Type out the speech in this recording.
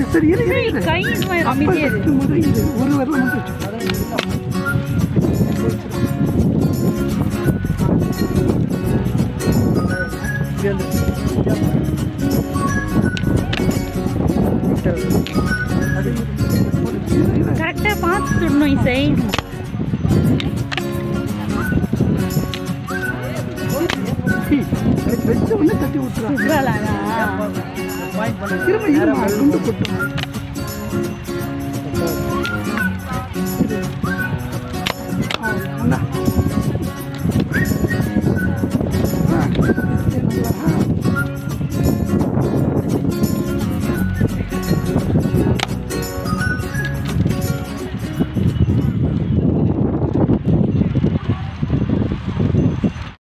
சரி இரு கை இந்த மாதிரி அமைதியா இரு. ஒரு வரல மட்டும் கரெக்டா பார்த்து சொல்லணும் இசை. வச்ச உடனே தட்டி விட்டுறாங்க. இவ்வளோ திரும்ப